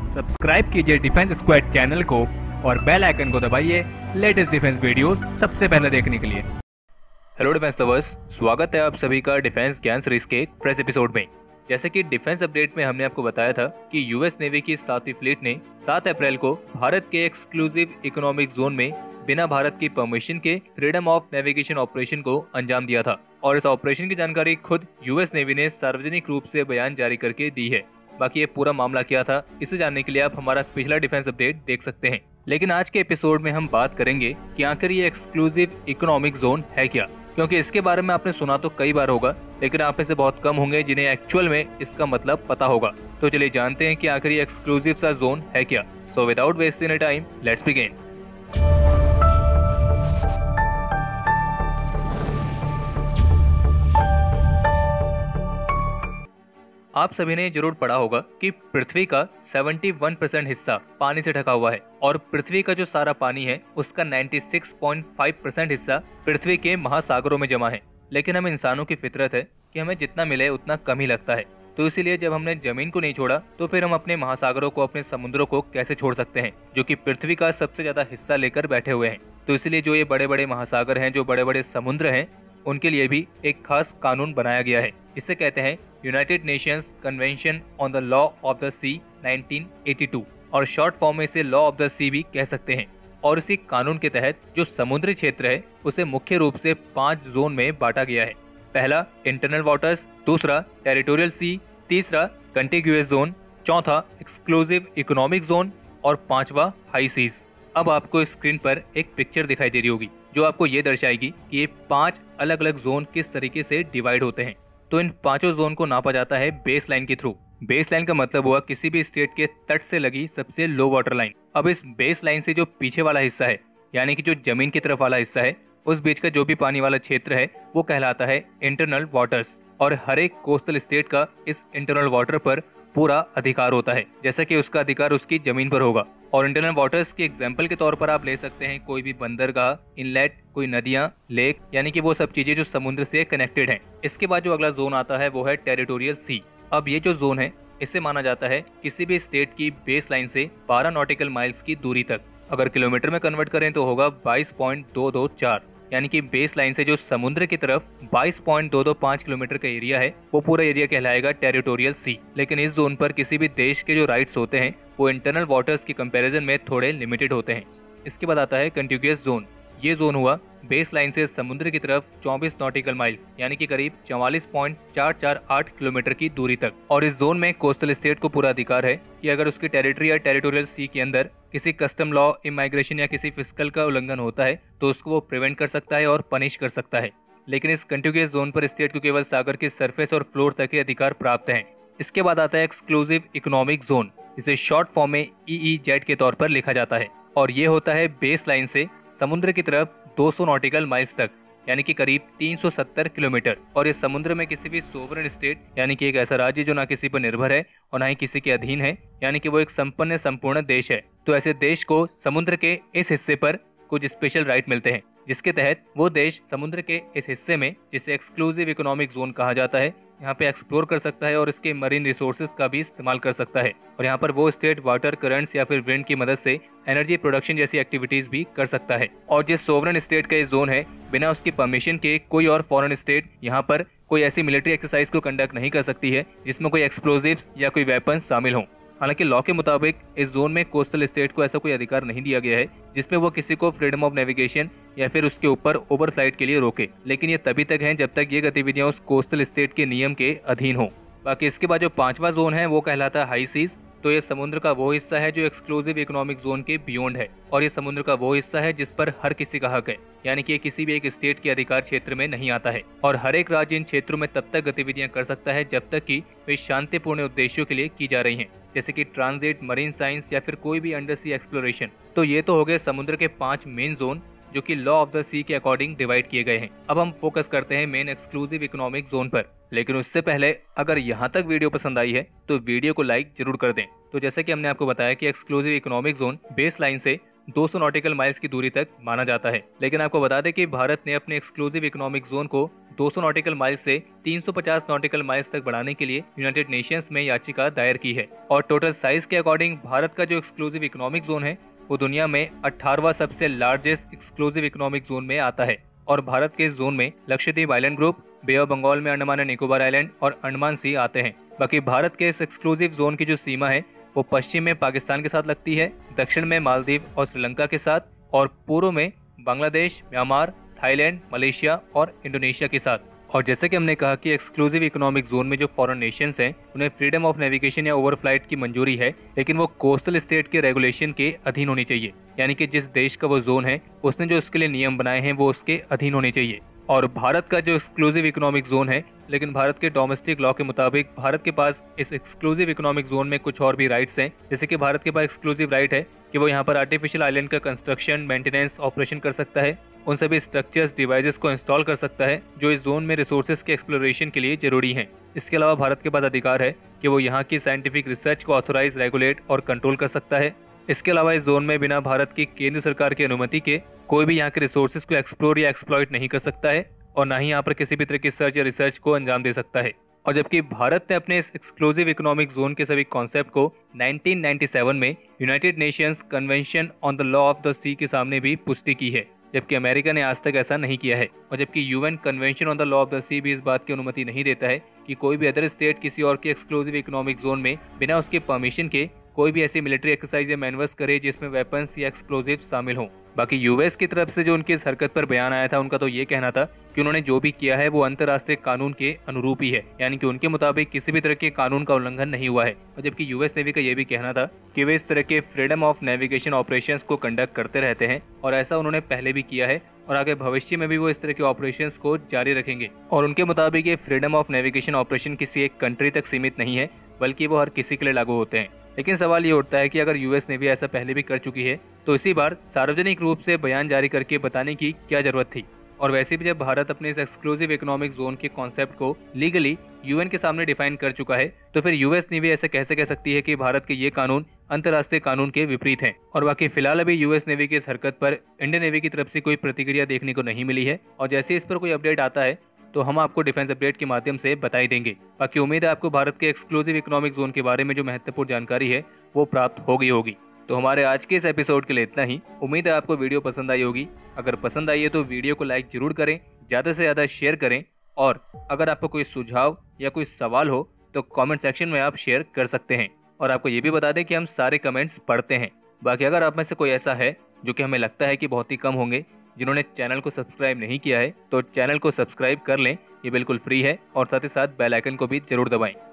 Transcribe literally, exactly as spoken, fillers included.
Subscribe कीजिए defence squad channel को और बेल आइकन को दबाइए लेटेस्ट डिफेंस वीडियोस सबसे पहले देखने के लिए। हेलो डिफेंस लवर्स, स्वागत है आप सभी का डिफेंस ज्ञान सीरीज के फ्रेश एपिसोड में। जैसे कि डिफेंस अपडेट में हमने आपको बताया था कि यूएस नेवी की सातवीं फ्लीट ने सात अप्रैल को भारत के एक्सक्लूसिव इकोनॉमिक जोन में बिना भारत की परमिशन के फ्रीडम ऑफ नेविगेशन ऑपरेशन को अंजाम दिया था और इस ऑपरेशन की जानकारी खुद यूएस नेवी ने सार्वजनिक रूप से बयान जारी करके दी है। बाकी ये पूरा मामला क्या था, इसे जानने के लिए आप हमारा पिछला डिफेंस अपडेट देख सकते हैं। लेकिन आज के एपिसोड में हम बात करेंगे कि आखिर ये एक्सक्लूसिव इकोनॉमिक जोन है क्या, क्योंकि इसके बारे में आपने सुना तो कई बार होगा, लेकिन आप में से बहुत कम होंगे जिन्हें एक्चुअल में इसका मतलब पता होगा। तो चलिए जानते हैं कि आखिर ये एक्सक्लूसिव सा जोन है क्या। So without wasting any time, let's begin. आप सभी ने जरूर पढ़ा होगा कि पृथ्वी का इकहत्तर परसेंट हिस्सा पानी से ढका हुआ है और पृथ्वी का जो सारा पानी है उसका छियानवे पॉइंट पाँच परसेंट हिस्सा पृथ्वी के महासागरों में जमा है। लेकिन हम इंसानों की फितरत है कि हमें जितना मिले उतना कम ही लगता है, तो इसीलिए जब हमने जमीन को नहीं छोड़ा तो फिर हम अपने महासागरों को, अपने समुद्रों को कैसे छोड़ सकते हैं, जो कि पृथ्वी का सबसे ज्यादा हिस्सा लेकर बैठे हुए हैं। तो इसीलिए जो ये बड़े बड़े महासागर हैं, जो बड़े बड़े समुद्र हैं, उनके लिए भी एक खास कानून बनाया गया है। इसे कहते हैं United Nations convention on the law of the sea nineteen eighty two, और शॉर्ट फॉर्म में इसे लॉ ऑफ द सी भी कह सकते हैं। और इसी कानून के तहत जो समुद्री क्षेत्र है उसे मुख्य रूप से पांच जोन में बांटा गया है। पहला इंटरनल वाटर्स, दूसरा टेरिटोरियल सी, तीसरा कंटिग्यूअस जोन, चौथा एक्सक्लूसिव इकोनॉमिक जोन और पांचवा हाई सीज। अब आपको स्क्रीन पर एक पिक्चर दिखाई दे रही होगी जो आपको ये दर्शाएगी कि ये पांच अलग अलग जोन किस तरीके से डिवाइड होते हैं। तो इन पांचों जोन को नापा जाता है बेस लाइन के थ्रू। बेस लाइन का मतलब हुआ किसी भी स्टेट के तट से लगी सबसे लो वाटर लाइन। अब इस बेस लाइन से जो पीछे वाला हिस्सा है, यानी कि जो जमीन की तरफ वाला हिस्सा है, उस बीच का जो भी पानी वाला क्षेत्र है वो कहलाता है इंटरनल वाटर्स। और हर एक कोस्टल स्टेट का इस इंटरनल वाटर पर पूरा अधिकार होता है, जैसा कि उसका अधिकार उसकी जमीन पर होगा। और इंटरनल वाटर्स के एग्जाम्पल के तौर पर आप ले सकते हैं कोई भी बंदरगाह, इनलेट, कोई नदियां, लेक, यानी कि वो सब चीजें जो समुद्र से कनेक्टेड हैं। इसके बाद जो अगला जोन आता है वो है टेरिटोरियल सी। अब ये जो जोन है इसे माना जाता है किसी भी स्टेट की बेस लाइन से बारह नॉटिकल माइल्स की दूरी तक। अगर किलोमीटर में कन्वर्ट करें तो होगा बाईस पॉइंट दो दो चार, यानी कि बेस लाइन से जो समुद्र की तरफ बाईस पॉइंट दो दो पाँच किलोमीटर का एरिया है वो पूरा एरिया कहलाएगा टेरिटोरियल सी। लेकिन इस जोन पर किसी भी देश के जो राइट्स होते हैं वो इंटरनल वाटर्स की कंपैरिजन में थोड़े लिमिटेड होते हैं। इसके बाद आता है कंटिग्यूअस जोन। ये जोन हुआ बेस लाइन से समुद्र की तरफ चौबीस नॉटिकल माइल्स, यानी कि करीब चौवालीस पॉइंट चार चार आठ किलोमीटर की दूरी तक। और इस जोन में कोस्टल स्टेट को पूरा अधिकार है कि अगर उसकी टेरिटरी या टेरिटोरियल सी के अंदर किसी कस्टम लॉ, इमाइग्रेशन या किसी फिस्कल का उल्लंघन होता है तो उसको वो प्रिवेंट कर सकता है और पनिश कर सकता है। लेकिन इस कंटिग्यूअस जोन पर स्टेट को केवल सागर के सरफेस और फ्लोर तक के अधिकार प्राप्त हैं। इसके बाद आता है एक्सक्लूसिव इकोनॉमिक जोन, जिसे शॉर्ट फॉर्म में ई ई जेड के तौर पर लिखा जाता है। और ये होता है बेस लाइन से समुद्र की तरफ दो सौ नॉटिकल माइल्स तक, यानी कि करीब तीन सौ सत्तर किलोमीटर। और ये समुद्र में किसी भी सोवरेन स्टेट, यानी कि एक ऐसा राज्य जो ना किसी पर निर्भर है और ना ही किसी के अधीन है, यानी कि वो एक संपन्न संपूर्ण देश है, तो ऐसे देश को समुद्र के इस हिस्से पर कुछ स्पेशल राइट मिलते हैं, जिसके तहत वो देश समुद्र के इस हिस्से में, जिसे एक्सक्लूसिव इकोनॉमिक जोन कहा जाता है, यहाँ पे एक्सप्लोर कर सकता है और इसके मरीन रिसोर्सेज का भी इस्तेमाल कर सकता है। और यहाँ पर वो स्टेट वाटर करंट्स या फिर विंड की मदद से एनर्जी प्रोडक्शन जैसी एक्टिविटीज भी कर सकता है। और जिस सोवरेन स्टेट का ये जोन है, बिना उसकी परमिशन के कोई और फॉरेन स्टेट यहाँ पर कोई ऐसी मिलिट्री एक्सरसाइज को कंडक्ट नहीं कर सकती है जिसमें कोई एक्सप्लोजिव्स या कोई वेपन शामिल हों। हालांकि लॉ के मुताबिक इस जोन में कोस्टल स्टेट को ऐसा कोई अधिकार नहीं दिया गया है जिसमें वो किसी को फ्रीडम ऑफ नेविगेशन या फिर उसके ऊपर ओवरफ्लाइट के लिए रोके। लेकिन ये तभी तक है जब तक ये गतिविधियां उस कोस्टल स्टेट के नियम के अधीन हो। बाकी इसके बाद जो पांचवा जोन है वो कहलाता है हाई सीज। तो ये समुद्र का वो हिस्सा है जो एक्सक्लूसिव इकोनॉमिक जोन के बियॉन्ड है, और ये समुद्र का वो हिस्सा है जिस पर हर किसी का हक है, यानी कि ये किसी भी एक स्टेट के अधिकार क्षेत्र में नहीं आता है। और हर एक राज्य इन क्षेत्रों में तब तक गतिविधियां कर सकता है जब तक कि वे शांतिपूर्ण उद्देश्यों के लिए की जा रही हैं, जैसे कि ट्रांजिट, मरीन साइंस या फिर कोई भी अंडर सी एक्सप्लोरेशन। तो ये तो हो गए समुद्र के पांच मेन जोन जो कि लॉ ऑफ द सी के अकॉर्डिंग डिवाइड किए गए हैं। अब हम फोकस करते हैं मेन एक्सक्लूसिव इकोनॉमिक जोन पर। लेकिन उससे पहले अगर यहाँ तक वीडियो पसंद आई है तो वीडियो को लाइक जरूर कर दें। तो जैसे कि हमने आपको बताया कि exclusive economic zone base line से दो सौ नॉटिकल माइल्स की दूरी तक माना जाता है। लेकिन आपको बता दें कि भारत ने अपने एक्सक्लूसिव इकोनॉमिक जोन को दो सौ नॉटिकल माइल्स से तीन सौ पचास नॉटिकल माइल्स तक बढ़ाने के लिए यूनाइटेड नेशंस में याचिका दायर की है। और टोटल साइज के अकॉर्डिंग भारत का जो एक्सक्लूसिव इकोनॉमिक जोन है वो दुनिया में अठारहवां सबसे लार्जेस्ट एक्सक्लूसिव इकोनॉमिक जोन में आता है। और भारत के जोन में Lakshadweep island group, bay of Bengal में अंडमान एंड निकोबार आइलैंड और अंडमान सी आते हैं। बाकी भारत के इस एक्सक्लूसिव जोन की जो सीमा है वो पश्चिम में पाकिस्तान के साथ लगती है, दक्षिण में मालदीव और श्रीलंका के साथ, और पूर्व में बांग्लादेश, म्यांमार, थाईलैंड, मलेशिया और इंडोनेशिया के साथ। और जैसे कि हमने कहा कि एक्सक्लूसिव इकोनॉमिक जोन में जो फॉरेन नेशंस हैं उन्हें फ्रीडम ऑफ नेविगेशन या ओवरफ्लाइट की मंजूरी है, लेकिन वो कोस्टल स्टेट के रेगुलेशन के अधीन होनी चाहिए। यानी कि जिस देश का वो जोन है उसने जो उसके लिए नियम बनाए हैं वो उसके अधीन होने चाहिए। और भारत का जो एक्सक्लूसिव इकोनॉमिक जोन है, लेकिन भारत के डोमेस्टिक लॉ के मुताबिक भारत के पास इस एक्सक्लूसिव इकोनॉमिक जोन में कुछ और भी राइट्स हैं। जैसे कि भारत के पास एक्सक्लूसिव राइट है कि वो यहाँ पर आर्टिफिशियल आइलैंड का कंस्ट्रक्शन, मेंटेनेंस, ऑपरेशन कर सकता है, उन सभी स्ट्रक्चर्स, डिवाइसेस को इंस्टॉल कर सकता है जो इस जोन में रिसोर्सेज के एक्सप्लोरेशन के लिए जरूरी हैं। इसके अलावा भारत के पास अधिकार है कि वो यहाँ की साइंटिफिक रिसर्च को ऑथोराइज, रेगुलेट और कंट्रोल कर सकता है। इसके अलावा इस जोन में बिना भारत की केंद्र सरकार की अनुमति के कोई भी यहाँ के रिसोर्सेज को एक्सप्लोर या एक्सप्लॉइट नहीं कर सकता है, और ना ही यहाँ पर किसी भी तरह की सर्च या रिसर्च को अंजाम दे सकता है। और जबकि भारत ने अपने इस एक्सक्लूसिव इकोनॉमिक जोन के सभी कॉन्सेप्ट को नाइनटीन नाइंटी सेवन में United Nations convention on the law of the sea के सामने भी पुष्टि की है, जबकि अमेरिका ने आज तक ऐसा नहीं किया है। और जबकि UN convention on the law of the sea भी इस बात की अनुमति नहीं देता है कि कोई भी अदर स्टेट किसी और के एक्सक्लूसिव इकोनॉमिक जोन में बिना उसके परमिशन के कोई भी ऐसी मिलिट्री एक्सरसाइज या मैनवर्स करे जिसमें वेपन्स या एक्सप्लोजिव शामिल हों। बाकी यूएस की तरफ से जो उनकी इस हरकत पर बयान आया था, उनका तो ये कहना था कि उन्होंने जो भी किया है वो अंतर्राष्ट्रीय कानून के अनुरूप ही है, यानी कि उनके मुताबिक किसी भी तरह के कानून का उल्लंघन नहीं हुआ है। और जबकि यूएस नेवी का ये भी कहना था कि वे इस तरह के फ्रीडम ऑफ नेविगेशन ऑपरेशंस को कंडक्ट करते रहते हैं, और ऐसा उन्होंने पहले भी किया है और आगे भविष्य में भी वो इस तरह के ऑपरेशंस को जारी रखेंगे। और उनके मुताबिक ये फ्रीडम ऑफ नेविगेशन ऑपरेशन किसी एक कंट्री तक सीमित नहीं है, बल्कि वो हर किसी के लिए लागू होते हैं। लेकिन सवाल ये उठता है कि अगर यूएस नेवी ऐसा पहले भी कर चुकी है तो इसी बार सार्वजनिक रूप से बयान जारी करके बताने की क्या जरूरत थी। और वैसे भी जब भारत अपने इस एक्सक्लूसिव इकोनॉमिक जोन के कॉन्सेप्ट को लीगली यूएन के सामने डिफाइन कर चुका है, तो फिर यूएस नेवी ऐसे कैसे कह सकती है कि भारत के ये कानून अंतर्राष्ट्रीय कानून के विपरीत हैं। और बाकी फिलहाल अभी यूएस नेवी की इस हरकत पर इंडियन नेवी की तरफ से कोई प्रतिक्रिया देखने को नहीं मिली है, और जैसे इस पर कोई अपडेट आता है तो हम आपको डिफेंस अपडेट के माध्यम से बताई देंगे। बाकी उम्मीद है आपको भारत के एक्सक्लूसिव इकोनॉमिक जोन के बारे में जो महत्वपूर्ण जानकारी है वो प्राप्त हो गई होगी। तो हमारे आज के इस एपिसोड के लिए इतना ही। उम्मीद है आपको वीडियो पसंद आई होगी। अगर पसंद आई है तो वीडियो को लाइक जरूर करें, ज़्यादा से ज़्यादा शेयर करें, और अगर आपको कोई सुझाव या कोई सवाल हो तो कमेंट सेक्शन में आप शेयर कर सकते हैं। और आपको ये भी बता दें कि हम सारे कमेंट्स पढ़ते हैं। बाकी अगर आप में से कोई ऐसा है, जो कि हमें लगता है कि बहुत ही कम होंगे, जिन्होंने चैनल को सब्सक्राइब नहीं किया है, तो चैनल को सब्सक्राइब कर लें, ये बिल्कुल फ्री है, और साथ ही साथ बेल आइकन को भी जरूर दबाएं।